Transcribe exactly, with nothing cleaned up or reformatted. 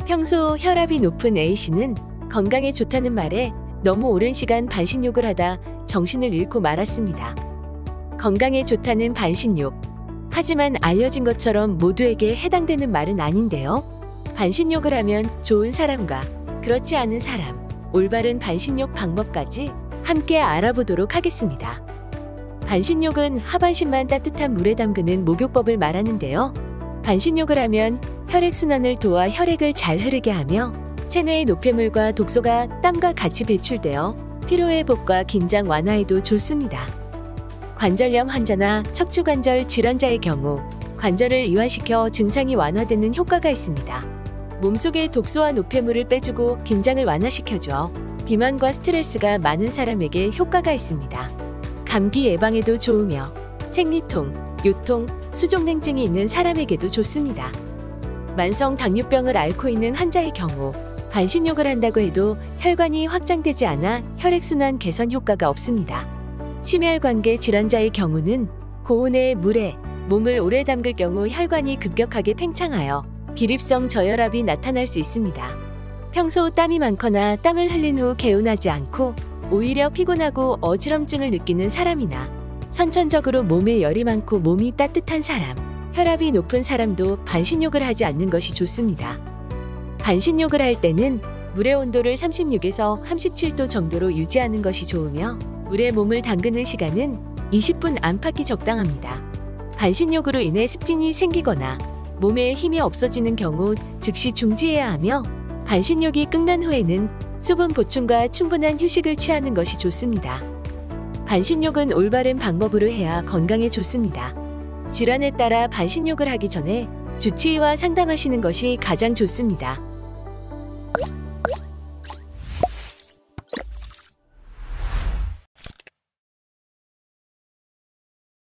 평소 혈압이 높은 A씨는 건강에 좋다는 말에 너무 오랜 시간 반신욕을 하다 정신을 잃고 말았습니다. 건강에 좋다는 반신욕. 하지만 알려진 것처럼 모두에게 해당되는 말은 아닌데요. 반신욕을 하면 좋은 사람과 그렇지 않은 사람, 올바른 반신욕 방법까지 함께 알아보도록 하겠습니다. 반신욕은 하반신만 따뜻한 물에 담그는 목욕법을 말하는데요. 반신욕을 하면 혈액순환을 도와 혈액을 잘 흐르게 하며 체내의 노폐물과 독소가 땀과 같이 배출되어 피로회복과 긴장 완화에도 좋습니다. 관절염 환자나 척추관절 질환자의 경우 관절을 이완시켜 증상이 완화되는 효과가 있습니다. 몸속의 독소와 노폐물을 빼주고 긴장을 완화시켜줘 비만과 스트레스가 많은 사람에게 효과가 있습니다. 감기 예방에도 좋으며 생리통, 요통, 수족냉증이 있는 사람에게도 좋습니다. 만성 당뇨병을 앓고 있는 환자의 경우 반신욕을 한다고 해도 혈관이 확장되지 않아 혈액순환 개선 효과가 없습니다. 심혈관계 질환자의 경우는 고온의 물에 몸을 오래 담글 경우 혈관이 급격하게 팽창하여 기립성 저혈압이 나타날 수 있습니다. 평소 땀이 많거나 땀을 흘린 후 개운하지 않고 오히려 피곤하고 어지럼증을 느끼는 사람이나 선천적으로 몸에 열이 많고 몸이 따뜻한 사람, 혈압이 높은 사람도 반신욕을 하지 않는 것이 좋습니다. 반신욕을 할 때는 물의 온도를 삼십육에서 삼십칠 도 정도로 유지하는 것이 좋으며 물에 몸을 담그는 시간은 이십 분 안팎이 적당합니다. 반신욕으로 인해 습진이 생기거나 몸에 힘이 없어지는 경우 즉시 중지해야 하며 반신욕이 끝난 후에는 수분 보충과 충분한 휴식을 취하는 것이 좋습니다. 반신욕은 올바른 방법으로 해야 건강에 좋습니다. 질환에 따라 반신욕을 하기 전에 주치의와 상담하시는 것이 가장 좋습니다.